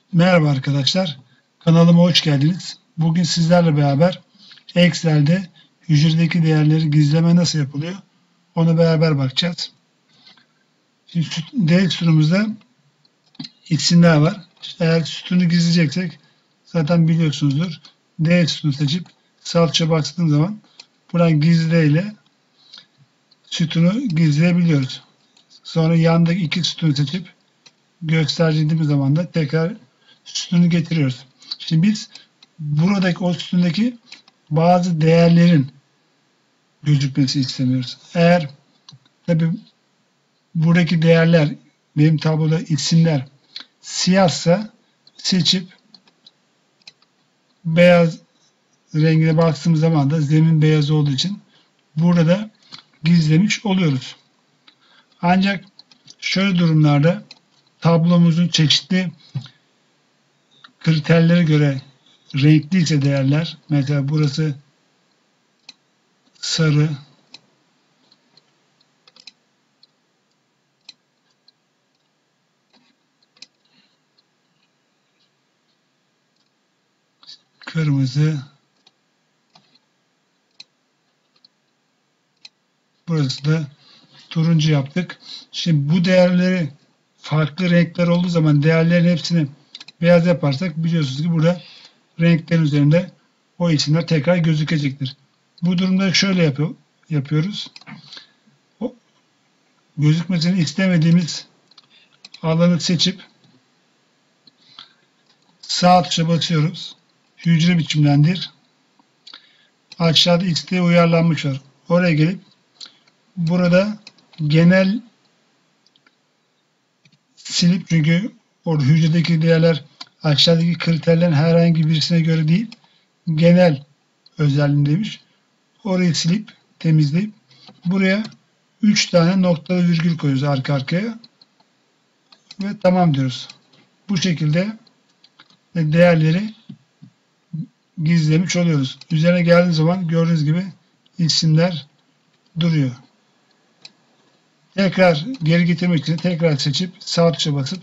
Merhaba arkadaşlar, kanalıma hoş geldiniz. Bugün sizlerle beraber Excel'de hücredeki değerleri gizleme nasıl yapılıyor ona beraber bakacağız. Şimdi D sütunumuzda isimler var. Eğer sütunu gizleyeceksek zaten biliyorsunuzdur. D sütunu seçip sağ tuşa bastığım zaman buradan gizle ile sütunu gizleyebiliyoruz. Sonra yandaki iki sütunu seçip gösterdiğimiz zaman da tekrar sütunu getiriyoruz. Şimdi biz buradaki o sütundaki bazı değerlerin gözükmesi istemiyoruz. Eğer tabi buradaki değerler benim tabloda isimler siyahsa seçip beyaz rengine bastığımız zaman da zemin beyaz olduğu için burada gizlemiş oluyoruz. Ancak şöyle durumlarda tablomuzun çeşitli kriterlere göre renkliyse değerler, mesela burası sarı, kırmızı, burası da turuncu yaptık. Şimdi bu değerleri farklı renkler olduğu zaman değerlerin hepsini beyaz yaparsak biliyorsunuz ki burada renklerin üzerinde o isimler tekrar gözükecektir. Bu durumda şöyle yapıyoruz. O gözükmesini istemediğimiz alanı seçip sağ tuşa basıyoruz. Hücre biçimlendir. Aşağıda isteğe uyarlanmış var. Oraya gelip burada genel silip, çünkü orada hücredeki değerler aşağıdaki kriterlerin herhangi birisine göre değil, genel özelliğindeymiş. Orayı silip temizleyip buraya 3 tane noktalı virgül koyuyoruz arka arkaya ve tamam diyoruz. Bu şekilde değerleri gizlemiş oluyoruz. Üzerine geldiğiniz zaman gördüğünüz gibi isimler duruyor. Tekrar geri getirmek için tekrar seçip sağ tuşa basıp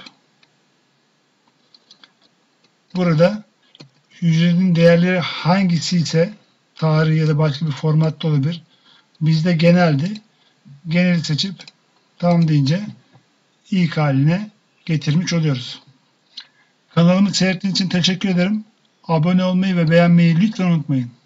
burada hücrenin değerleri hangisi ise tarih ya da başka bir formatta olabilir. Bizde geneldi. Geneli seçip tamam deyince ilk haline getirmiş oluyoruz. Kanalımı seyrettiğiniz için teşekkür ederim. Abone olmayı ve beğenmeyi lütfen unutmayın.